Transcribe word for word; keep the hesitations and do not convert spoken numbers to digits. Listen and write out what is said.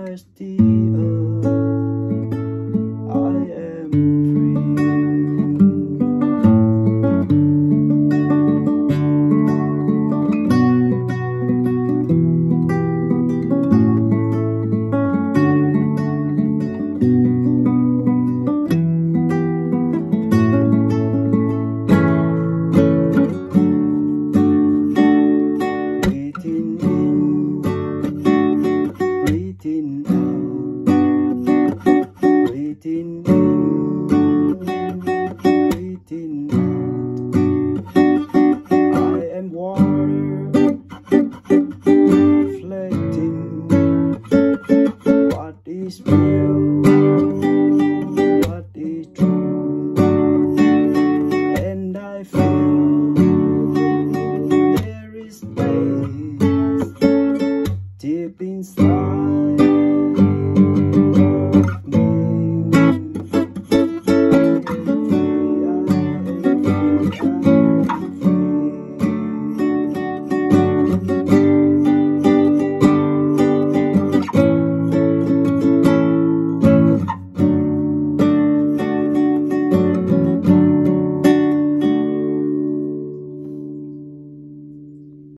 touch the earth, I am free. Breathing in, breathing out, breathing in, breathing out. I am water, reflecting what is real, what is true, and I feel there is space